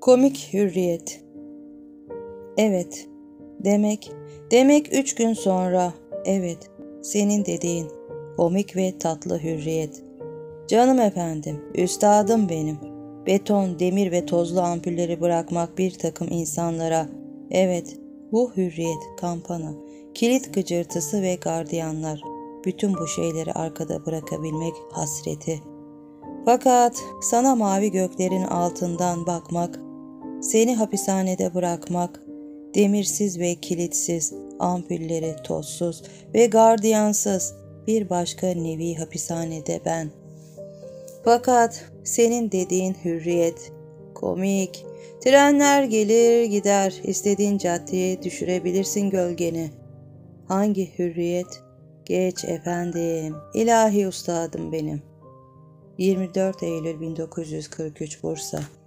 Komik hürriyet. Evet, demek 3 gün sonra, evet, senin dediğin, komik ve tatlı hürriyet. Canım efendim, üstadım benim. Beton, demir ve tozlu ampulleri bırakmak bir takım insanlara, evet, bu hürriyet, kampana, kilit gıcırtısı ve gardiyanlar, bütün bu şeyleri arkada bırakabilmek hasreti. Fakat sana mavi göklerin altından bakmak, seni hapishanede bırakmak, demirsiz ve kilitsiz, ampulleri tozsuz ve gardiyansız bir başka nevi hapishanede ben. Fakat senin dediğin hürriyet, komik, trenler gelir gider, istediğin caddeye düşürebilirsin gölgeni. Hangi hürriyet? Geç efendim, ilahi ustadım benim. 24 Eylül 1943 Bursa.